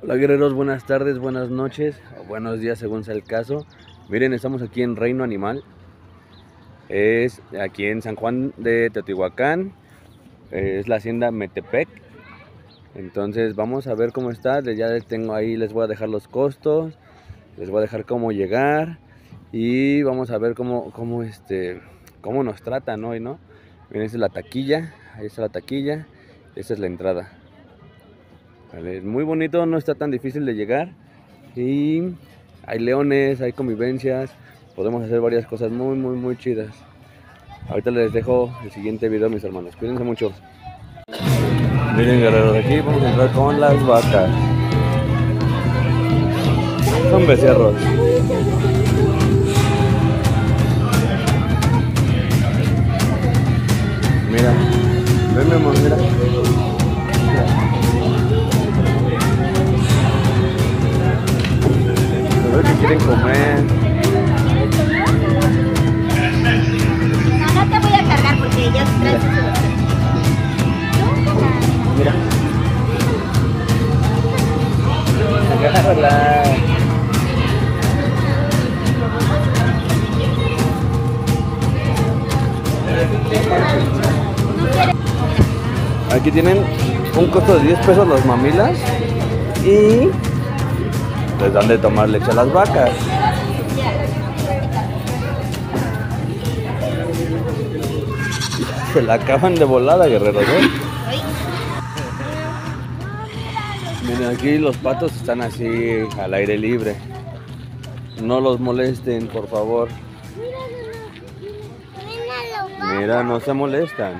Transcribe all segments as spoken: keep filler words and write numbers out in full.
Hola guerreros, buenas tardes, buenas noches, o buenos días según sea el caso. Miren, estamos aquí en Reino Animal. Es aquí en San Juan de Teotihuacán. Es la hacienda Metepec. Entonces vamos a ver cómo está. Ya les tengo ahí, les voy a dejar los costos. Les voy a dejar cómo llegar. Y vamos a ver cómo, cómo, este, cómo nos tratan hoy, ¿no? Miren, esa es la taquilla. Ahí está la taquilla. Esta es la entrada. Vale, es muy bonito, no está tan difícil de llegar. Y hay leones, hay convivencias. Podemos hacer varias cosas muy, muy, muy chidas. Ahorita les dejo el siguiente video, mis hermanos. Cuídense mucho. Miren, guerreros, aquí vamos a entrar con las vacas. Son becerros. Mira, ven, mi amor, mira. A ver qué quieren comer. No, no te voy a cargar porque ya traes. Mira. Agárrala. Aquí tienen un costo de diez pesos las mamilas y les dan de tomar leche a las vacas. Se la acaban de volada, guerreros, ¿eh? Miren, aquí los patos están así al aire libre. No los molesten, por favor. Mira, no se molestan.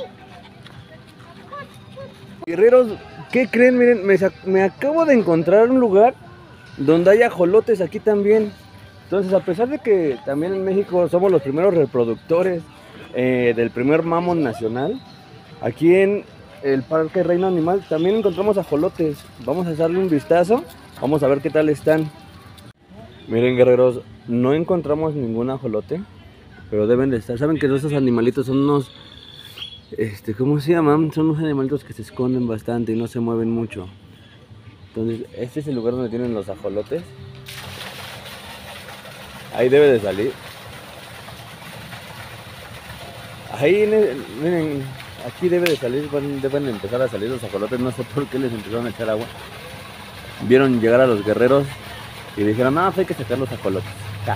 Guerreros, ¿qué creen? Miren, me, me acabo de encontrar un lugar donde hay ajolotes aquí también. Entonces, a pesar de que también en México somos los primeros reproductores eh, del primer mamón nacional, aquí en el Parque Reino Animal también encontramos ajolotes. Vamos a darle un vistazo, vamos a ver qué tal están. Miren, guerreros, no encontramos ningún ajolote, pero deben de estar. Saben que esos animalitos son unos, este, ¿cómo se llaman? Son unos animalitos que se esconden bastante y no se mueven mucho. Entonces, este es el lugar donde tienen los ajolotes. Ahí debe de salir. Ahí, miren, aquí debe de salir, deben de empezar a salir los ajolotes. No sé por qué les empezaron a echar agua. Vieron llegar a los guerreros y dijeron, no, hay que sacar los ajolotes. Ja.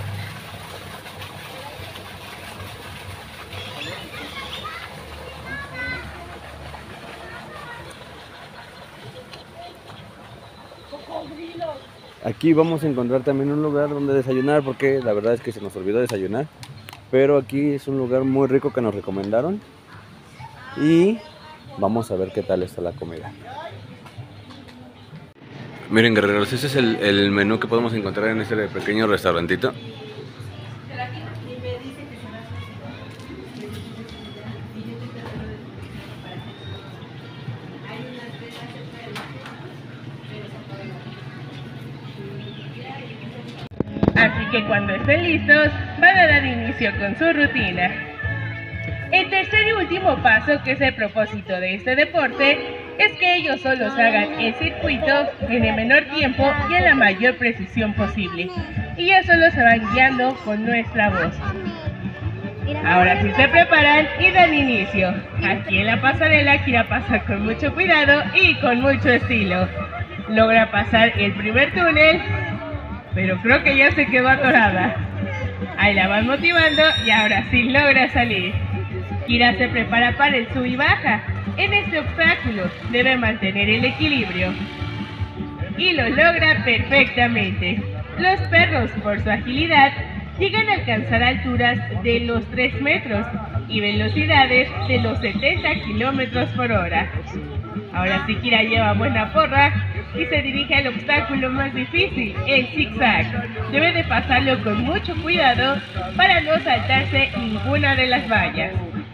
Aquí vamos a encontrar también un lugar donde desayunar, porque la verdad es que se nos olvidó desayunar. Pero aquí es un lugar muy rico que nos recomendaron. Y vamos a ver qué tal está la comida. Miren, guerreros, ese es el, el menú que podemos encontrar en este pequeño restaurantito. Así que cuando estén listos, van a dar inicio con su rutina. El tercer y último paso, que es el propósito de este deporte, es que ellos solos hagan el circuito en el menor tiempo y en la mayor precisión posible. Y ya solo se van guiando con nuestra voz. Ahora sí se preparan y dan inicio. Aquí en la pasarela, Kira pasa con mucho cuidado y con mucho estilo. Logra pasar el primer túnel, pero creo que ya se quedó atorada. Ahí la van motivando y ahora sí logra salir. Kira se prepara para el sub y baja. En este obstáculo debe mantener el equilibrio y lo logra perfectamente. Los perros, por su agilidad, llegan a alcanzar alturas de los tres metros y velocidades de los setenta kilómetros por hora. Ahora sí, Kira lleva buena porra y se dirige al obstáculo más difícil, el zigzag. Debe de pasarlo con mucho cuidado para no saltarse ninguna de las vallas.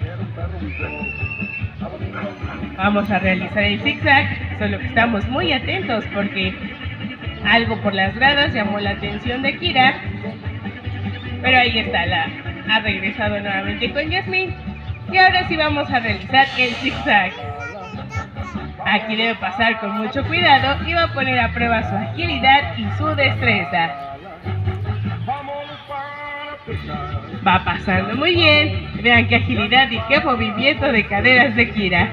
Vamos a realizar el zigzag, solo que estamos muy atentos porque algo por las gradas llamó la atención de Kira. Pero ahí está, la ha regresado nuevamente con Yasmin. Y ahora sí vamos a realizar el zigzag. Aquí debe pasar con mucho cuidado y va a poner a prueba su agilidad y su destreza. Va pasando muy bien. Vean qué agilidad y qué movimiento de caderas de Kira.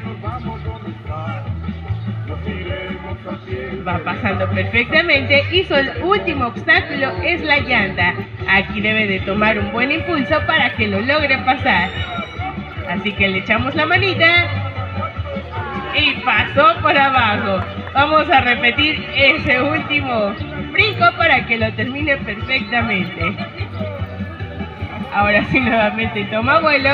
Va pasando perfectamente y su último obstáculo es la llanta. Aquí debe de tomar un buen impulso para que lo logre pasar. Así que le echamos la manita y pasó por abajo. Vamos a repetir ese último brinco para que lo termine perfectamente. Ahora sí, nuevamente toma vuelo.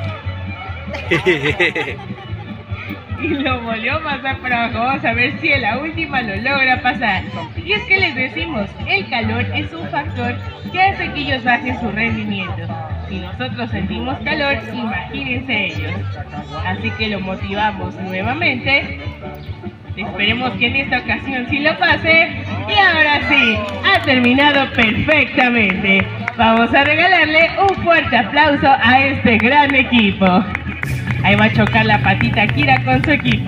Y lo volvió a pasar por abajo. Vamos a ver si en la última lo logra pasar. Y es que les decimos, el calor es un factor que hace que ellos bajen su rendimiento. Si nosotros sentimos calor, imagínense ellos. Así que lo motivamos nuevamente. Esperemos que en esta ocasión sí lo pase. Y ahora sí, ha terminado perfectamente. Vamos a regalarle un fuerte aplauso a este gran equipo. Ahí va a chocar la patita Kira con su equipo.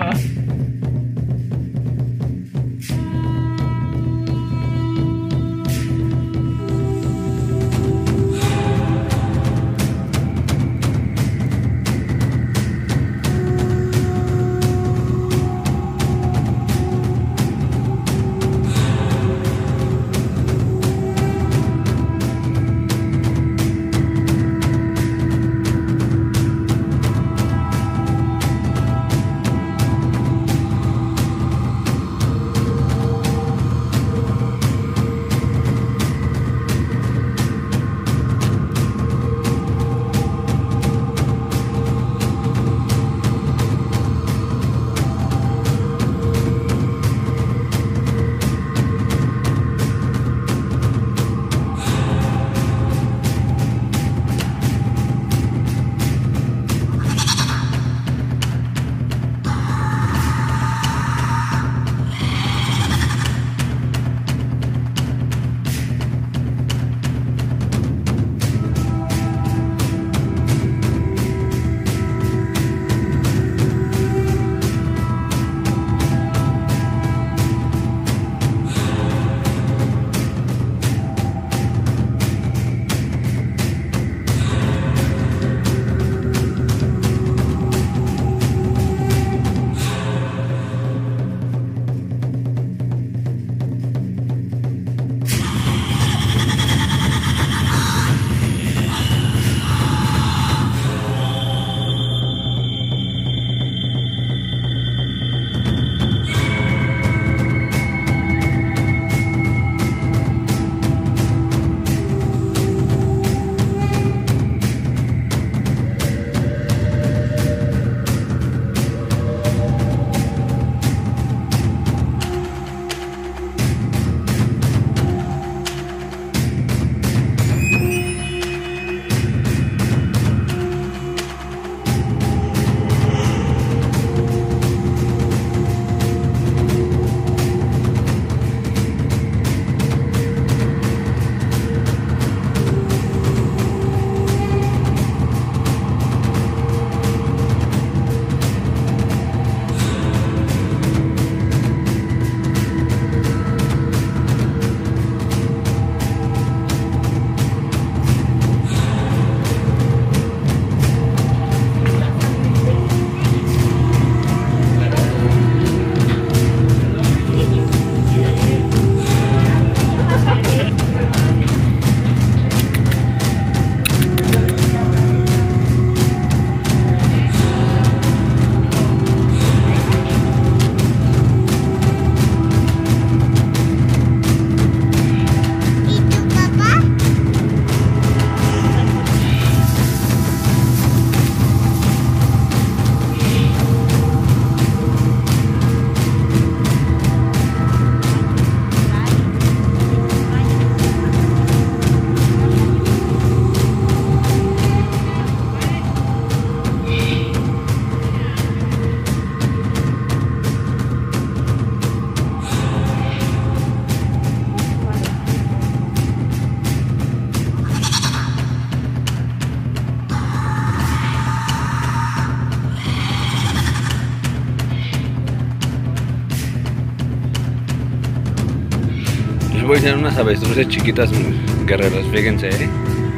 voy a hacer unas avestruces chiquitas, guerreros, fíjense, ¿eh?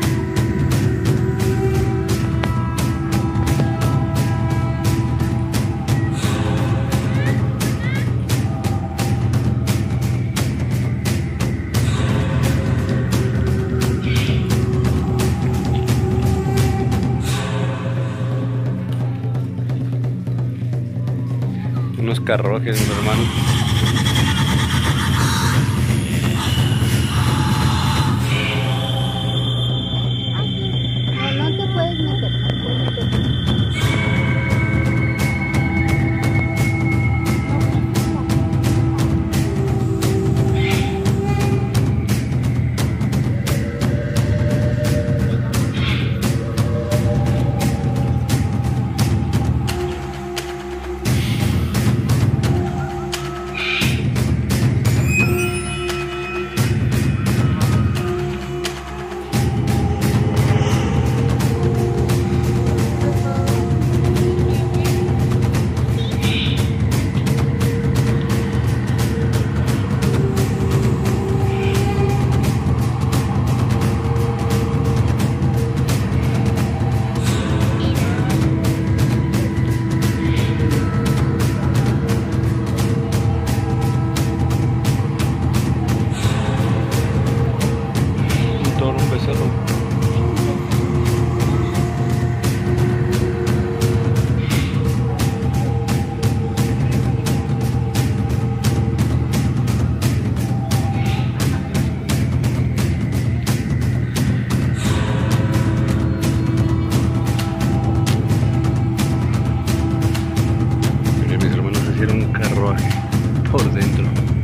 Unos carruajes, mi hermano. No, no te puedes meter, no puedes meter. Un carruaje por dentro.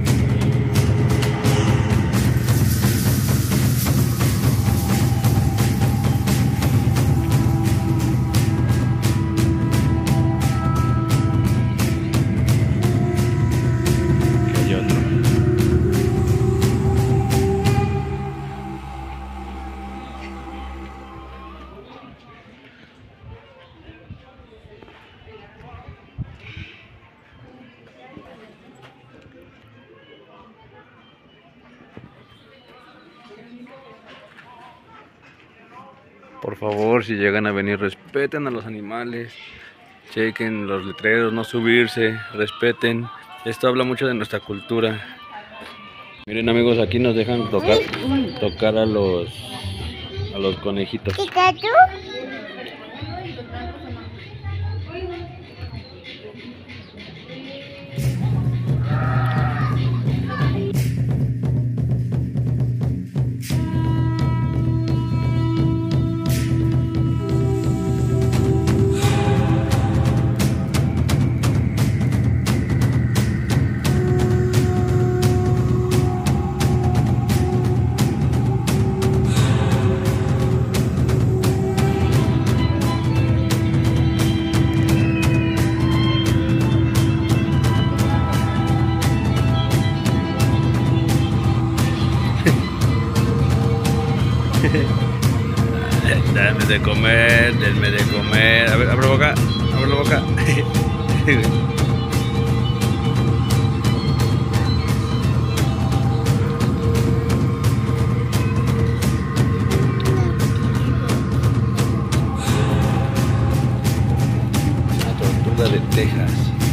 Que hay otro. Por favor, si llegan a venir, respeten a los animales, chequen los letreros, no subirse, respeten. Esto habla mucho de nuestra cultura. Miren, amigos, aquí nos dejan tocar, tocar a los a los conejitos. ¿Pikachu? Dame de comer, denme de comer. A ver, abre la boca, abre la boca. Una tortuga de Texas.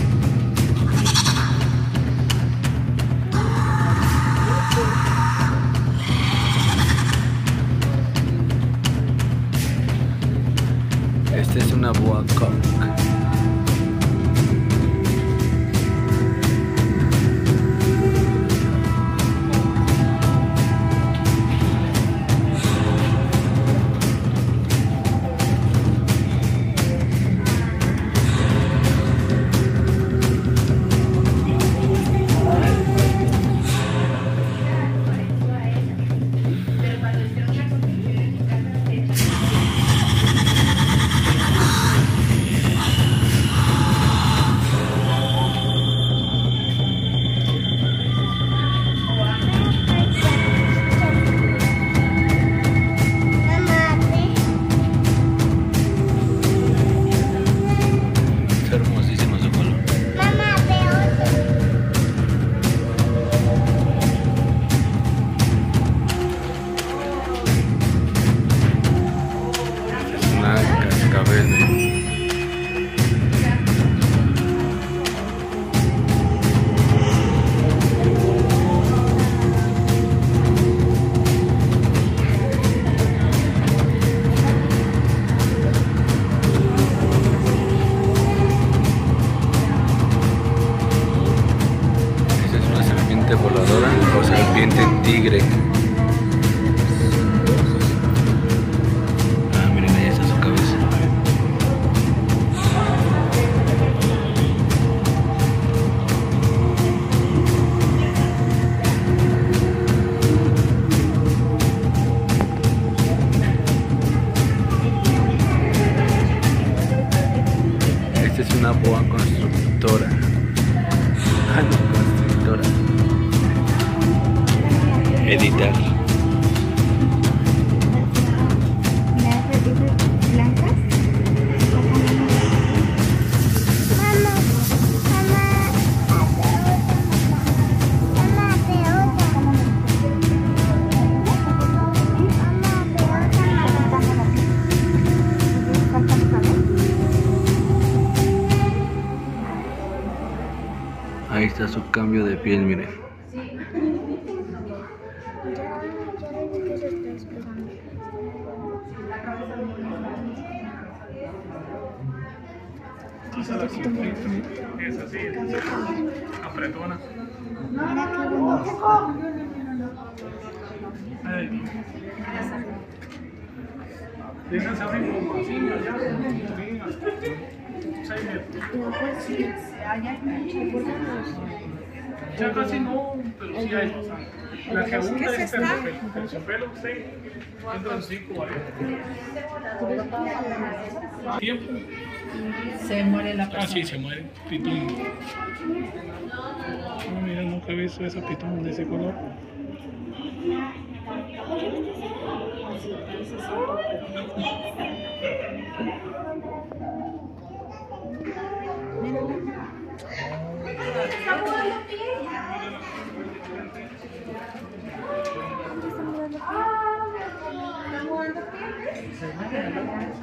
Este es una boa conch. cascabel. Esta es una serpiente voladora o serpiente tigre. Esta es una boa constructora. Ah, no, constructora. Editar. blancas. Mamá, mamá, mamá, pelota. Ahí está su cambio de piel, miren. Es así, apretona. Mira qué bonito. Dejan se abrir como así, allá, seis metros. Ya casi no, pero sí hay. La que abunda es terciopelo. Terciopelo, seis, entran cinco ahí. Tiempo. Se muere la Ah, persona. sí, se muere. Pitón. Oh, mira, nunca he visto esa pitón de ese color. ¿Está jugando